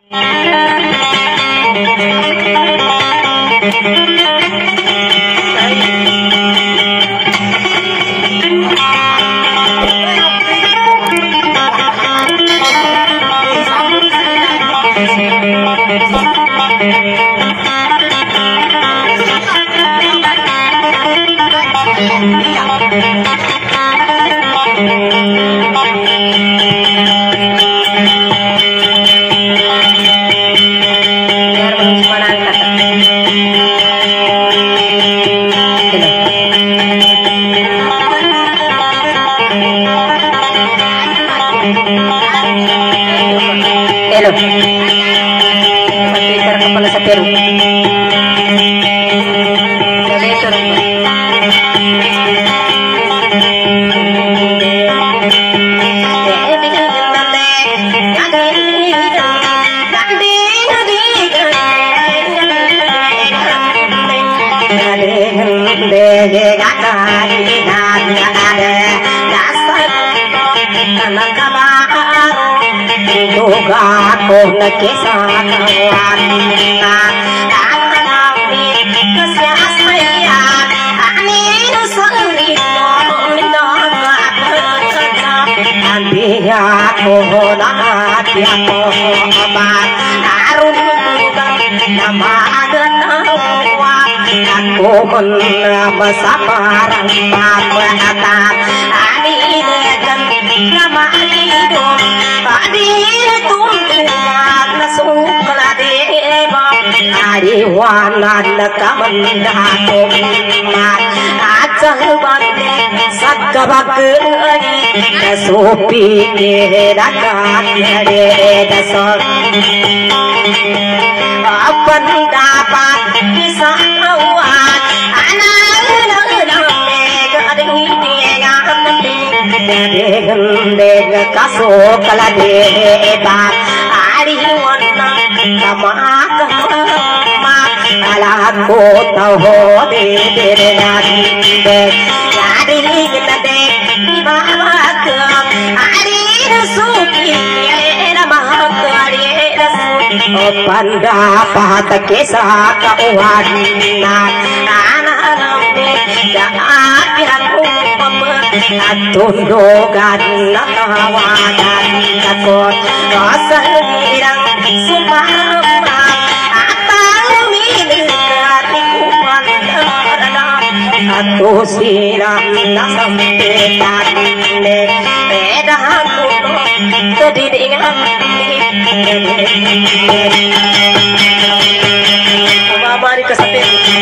Pendapat kisah keuangan tundukan lawanan takut rasa hirang sumama atau milikatiku aku siram sampetan pedaku kedidingan mari kesatria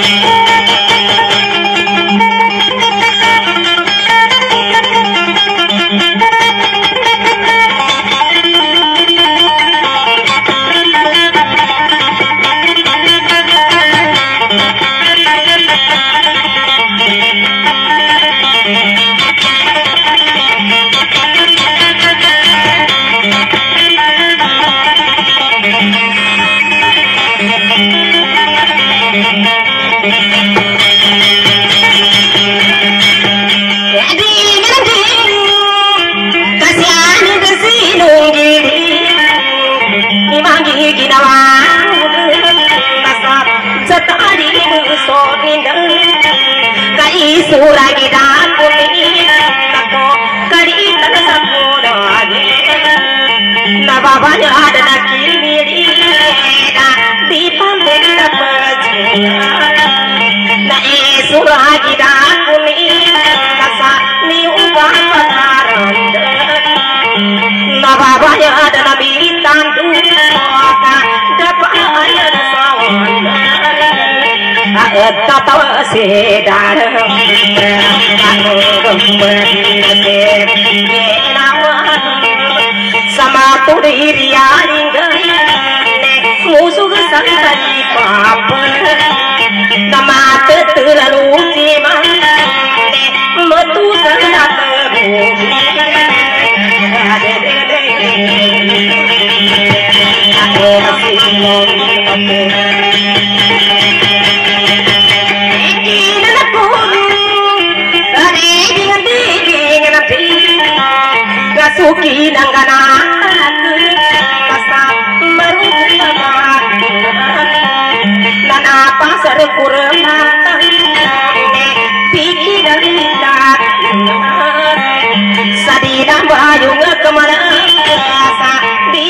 suragi daku tako kadi tersampurna na babanya ada nakiri di pampen na suragi daku kasa ni ubah pataran na babanya ada nabi tantu dapat ayat sawan tawa sedar sama tudiri yaring musuh santari papa nama terlalu cima metu sangat suki nanggana kasa merupakan bayu kemana di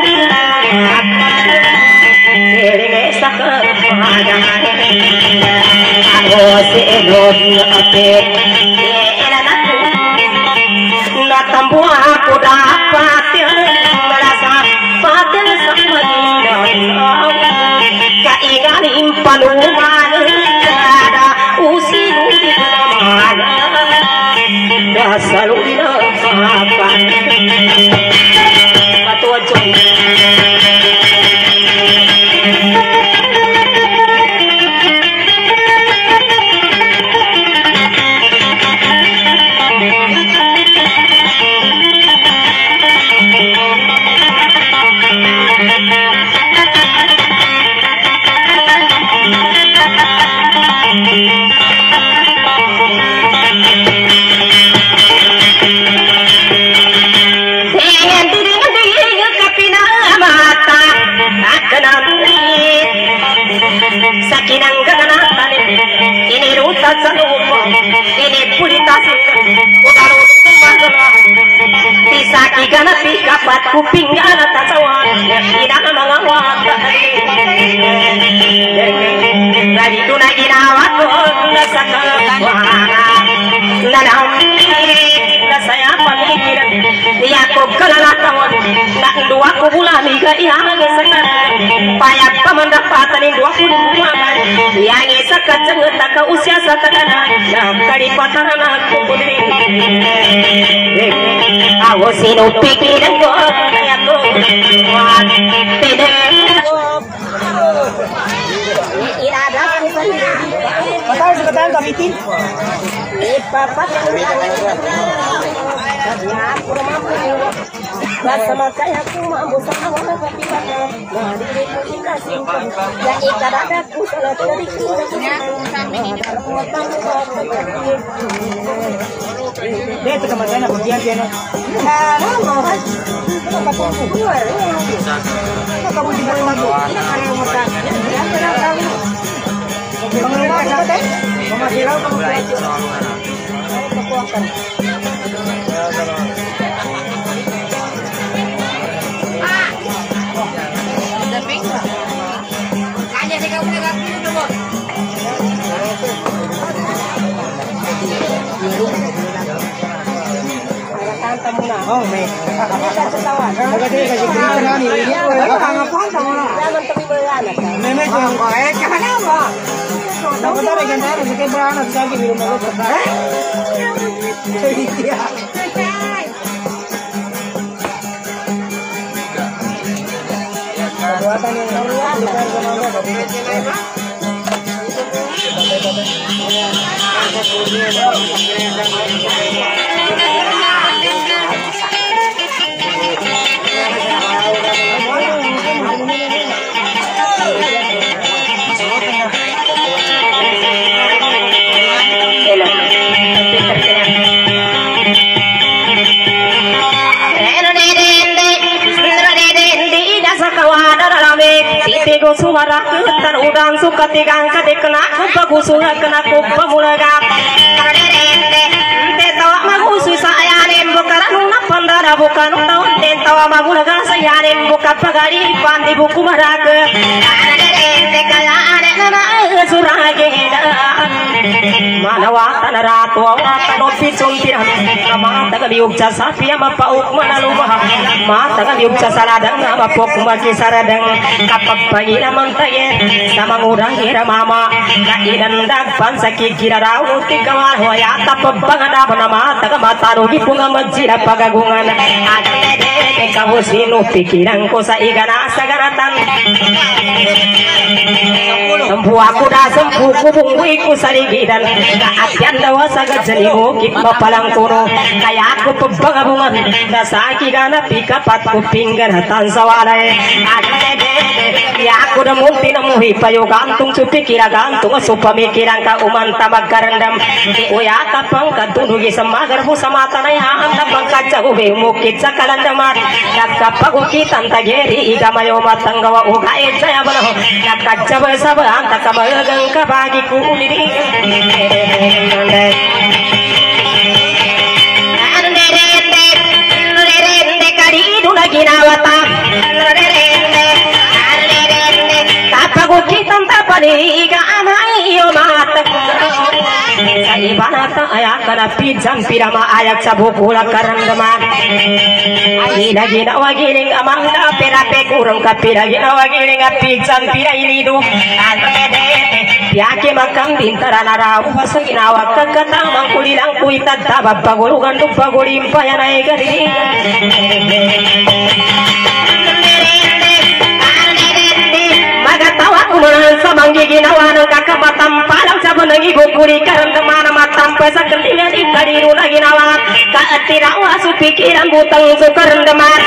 tambu aku dapat merasa pada sama dinda kainganin panuman ada usin di mana dasar dina apa patua jong ini puritas disaki kana pikapat kuping ana tasawan ina mangawat dari tunai ginawat nasaka nanam saya pamikiran dia ko kalala tawon nak dua ko bulani ga iya sekarang payak pamandapatan dua ko yang isakat cenget ka usia satakana na kari patarana ko pudri awo sino pikiran ko kaya ko tede irada patay sa katang kamitin ipapat sama saya aku mampu sama tapi ya ikan ada ku salah dari dia itu kemana bagian dia nih kamu di bawah itu oh, me. Tigo suara ketan udang suka tigang kade kena bagus suka kena kupa mulaga te tawa magus saya nem bukan nuna pandara bukan tawa te tawa magulaga saya nem bukan pagari pandi buku maraga te kala ane nana surage manawa tanara tua watan ofisum tiram nama taga biuk jasa pia mapauk manalumah mata taga biuk jasa ladang nama pok maki saradang kapak bagi naman taye sama ngurang kira mama kaidan dagpan sakit kira rawu tikamar hoya tapap bangada nama taga mataru di punga majira pagagungan adede kamu sinu pikiran ko sa igana saganatan sempu aku dah sempu kubungui ku saligidan kaatian dawa saga jelimu kipma palang kuno kaya aku pembangabungan dasaki gana pikapat kupinggan hatan sawalay adede ya aku dah munti namuhi payo gantung cupi kira gantung supamikiran ka umanta magkarandam di uya tapang kadunugi samagar po sa mata na yaang tapang kacagubi mukit sa kalandamat nagkapagukitan tageri igamayo matanggawa ugaid saya balaho nagkacabay sa baang takamagang kabagi ko uniri ginawata tapago kitam tapani ga amai yo mata ibanata ayakana pidzam pirama ayak sabukula karandama ina ginawa giling amanda perape kurang kapira ginawa giling pidzam pira ilidu yake makam bintara nara ubasa ginawa kakata mangkulilang kuita tabab pagulu ganduk pagulim payana egari magatawa kumanan sa manggi ginawa ng kakabatam palang sa banang ibukuri karamdaman matam pesa ketingan ikadiru na ginawa kaatirawa su pikiran butang su karamdaman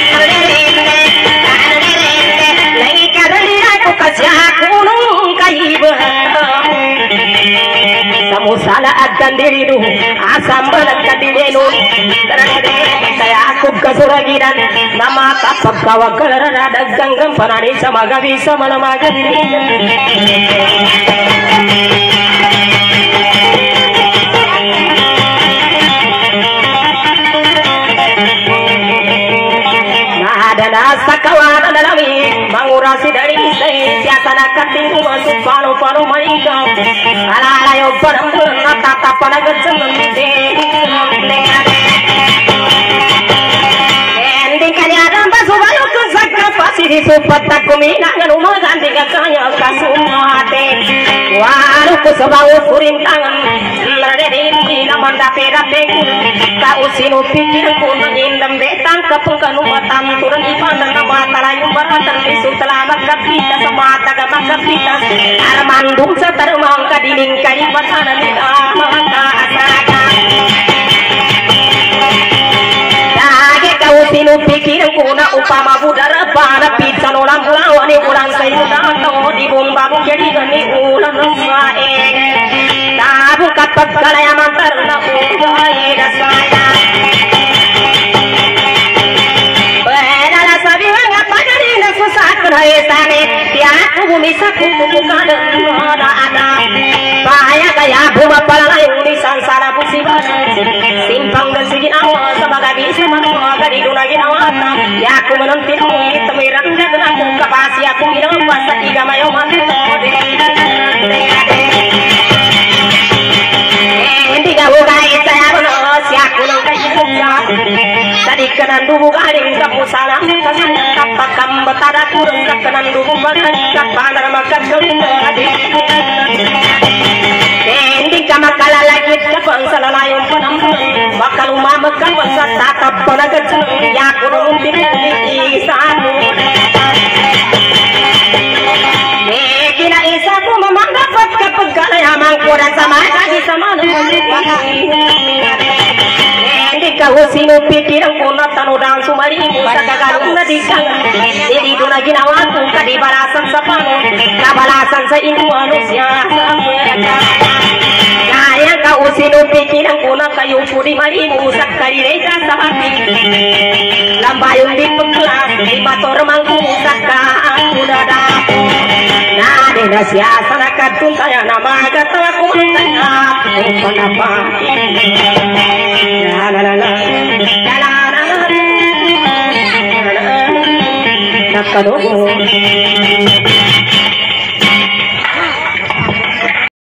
lagi kadalira ko kasya kunong kaibahan samusala at kandiridu asam balat kadilenu kaya aku kasuragiran nama tapak kawag kalarana dagang panani sa magabi sa malamagan nasa kawan dalami mangurasi dari isai siasa nakating masuk paru-paru maingkau ala-alayo parang natata panagat semente ending kanyaran basubayo kusaka pasi disupat takumina nganu maganti kakanya kasumate waru kusabawu kurintangan ladedin namanda perape kausinu pikir kun indam betang kapengkanu matam turun ipandang nama talayum baratan isu telamak kapita semata gamak kapita armandum setermang kadining kai patana nida maka asaka dage kausinu pikir kuna upama budara para pizza nolam ulawani ulang sayuda to di bomba jadi gani ulang sae tabu kapat kalaya mantar na ubai dasaya misaku bukan ada bahaya gaya buma palayung di sansara musibah simpang dan segi awal sebagai bisa manusia di dunia gawata ya aku menanti temiran dan aku kapasi aku bilang pas tiga mayo mati tiga bukai saya benos ya aku nongkai tadi kenan dubu garing kapu salam kapakam betara kurung kenan dubu makan kapandar makan kelingadi ending kama kala lagi kapang salalayong panampunan bakal umamakan wasat tatap panagat ya kurung isanu kina isa ko memang dapat kepegalayaman kurang sama lagi sama kau sinu pikiran kuna tanudang sumari sagagalung na dikang jadi duna ginawa kung kadibalasan sa pano kabalasan sa inu manusia kaya kau sinu pikiran kuna kayo pudi marimu sa karireta sa hati lambayong di pengkelas di motor mangku sa kuda dapo na dinasya sa nakatuntaya na magatawa kung panapa nakano